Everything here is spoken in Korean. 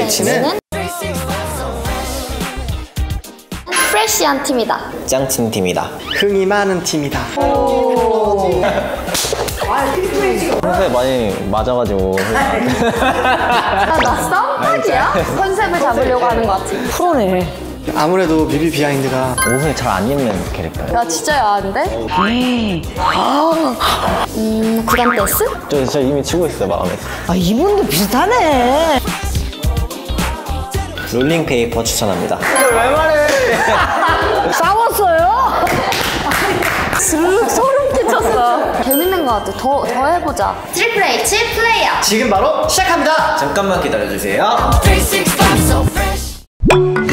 외치는 프레시한 팀이다. 짱친 팀이다. 흥이 많은 팀이다. 평소에 많이 맞아가지고. 나 썸타기야? 컨셉을 잡으려고 하는 거 같지? 프로네. 아무래도 뮤비 비하인드가 옷을 잘 안 입는 캐릭터예요. 야 진짜 야한데? 구단 댄스? 저 이미 치고 있어요, 마음에서. 아, 이분도 비슷하네. 롤링페이퍼 추천합니다. 싸웠어요? 소름 끼쳤어. 재밌는 거 같아. 더 해보자. 트리플 H 플레이어. 지금 바로 시작합니다. 잠깐만 기다려주세요. 365 so fresh.